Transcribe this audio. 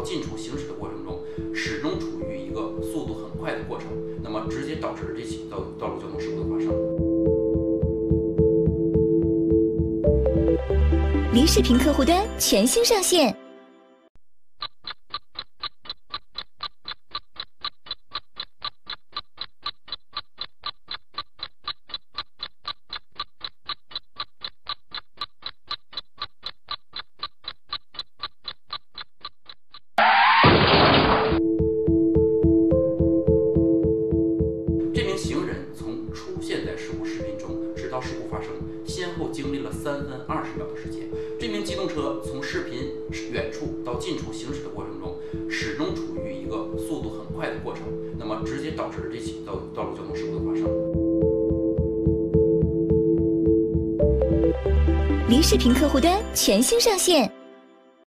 近处行驶的过程中，始终处于一个速度很快的过程，那么直接导致了这起道路交通事故的发生。 梨视频客户端全新上线。 这名行人从出现在事故视频中直到事故发生，先后经历了3分20秒的时间。这名机动车从视频远处到近处行驶的过程中，始终处于一个速度很快的过程，那么直接导致了这起道路交通事故的发生。 梨视频客户端全新上线。